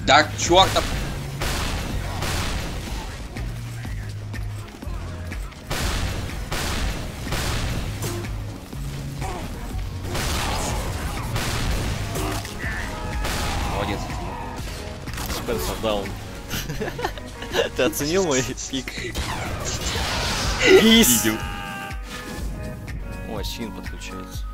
Да чёрта! Молодец. Спенсер даун. Ты оценил мой пик? Видел. Ой, Син подключается.